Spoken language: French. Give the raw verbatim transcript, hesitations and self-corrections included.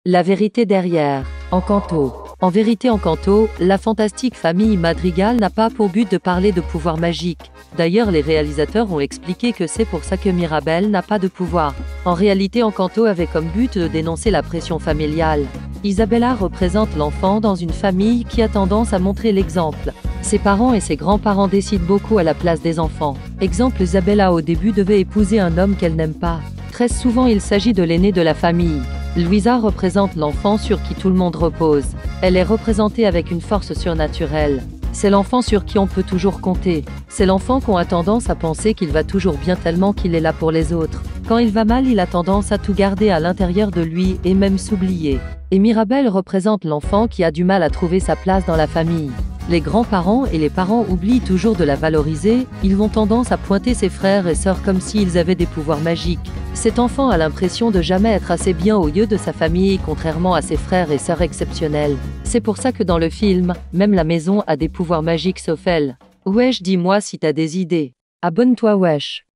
La vérité derrière. Encanto. En vérité, Encanto, la fantastique famille Madrigal n'a pas pour but de parler de pouvoir magique. D'ailleurs, les réalisateurs ont expliqué que c'est pour ça que Mirabel n'a pas de pouvoir. En réalité, Encanto avait comme but de dénoncer la pression familiale. Isabella représente l'enfant dans une famille qui a tendance à montrer l'exemple. Ses parents et ses grands-parents décident beaucoup à la place des enfants. Exemple, Isabella au début devait épouser un homme qu'elle n'aime pas. Très souvent, il s'agit de l'aîné de la famille. Luisa représente l'enfant sur qui tout le monde repose. Elle est représentée avec une force surnaturelle. C'est l'enfant sur qui on peut toujours compter. C'est l'enfant qu'on a tendance à penser qu'il va toujours bien tellement qu'il est là pour les autres. Quand il va mal, il a tendance à tout garder à l'intérieur de lui et même s'oublier. Et Mirabel représente l'enfant qui a du mal à trouver sa place dans la famille. Les grands-parents et les parents oublient toujours de la valoriser, ils ont tendance à pointer ses frères et sœurs comme s'ils avaient des pouvoirs magiques. Cet enfant a l'impression de jamais être assez bien au lieu de sa famille, contrairement à ses frères et sœurs exceptionnels. C'est pour ça que dans le film, même la maison a des pouvoirs magiques sauf elle. Wesh, dis-moi si t'as des idées. Abonne-toi wesh.